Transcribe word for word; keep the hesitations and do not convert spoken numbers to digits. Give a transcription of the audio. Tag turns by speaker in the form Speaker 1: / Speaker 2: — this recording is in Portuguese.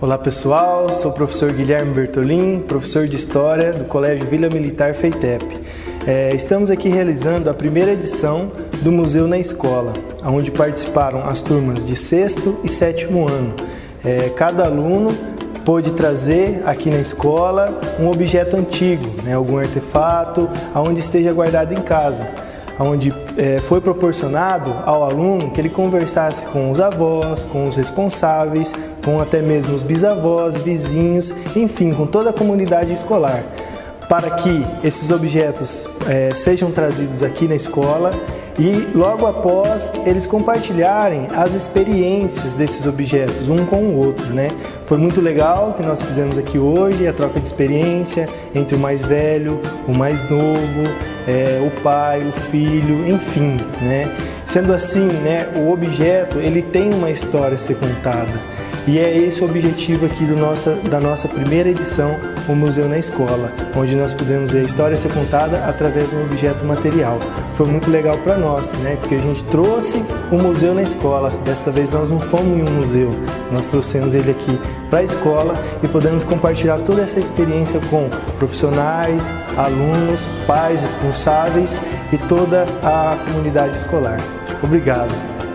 Speaker 1: Olá pessoal, sou o professor Guilherme Bertolin, professor de História do Colégio Vila Militar FEITEP. É, estamos aqui realizando a primeira edição do Museu na Escola, onde participaram as turmas de sexto e sétimo ano. É, cada aluno pôde trazer aqui na escola um objeto antigo, né, algum artefato, aonde esteja guardado em casa, onde é, foi proporcionado ao aluno que ele conversasse com os avós, com os responsáveis, com até mesmo os bisavós, vizinhos, enfim, com toda a comunidade escolar, para que esses objetos é, sejam trazidos aqui na escola e logo após eles compartilharem as experiências desses objetos um com o outro, né? Foi muito legal o que nós fizemos aqui hoje, a troca de experiência entre o mais velho, o mais novo, é, o pai, o filho, enfim, né? Sendo assim, né, o objeto ele tem uma história a ser contada. E é esse o objetivo aqui do nossa, da nossa primeira edição, o Museu na Escola, onde nós podemos ver a história ser contada através de um objeto material. Foi muito legal para nós, né? Porque a gente trouxe o museu na escola. Desta vez nós não fomos em um museu, nós trouxemos ele aqui para a escola e podemos compartilhar toda essa experiência com profissionais, alunos, pais, responsáveis e toda a comunidade escolar. Obrigado!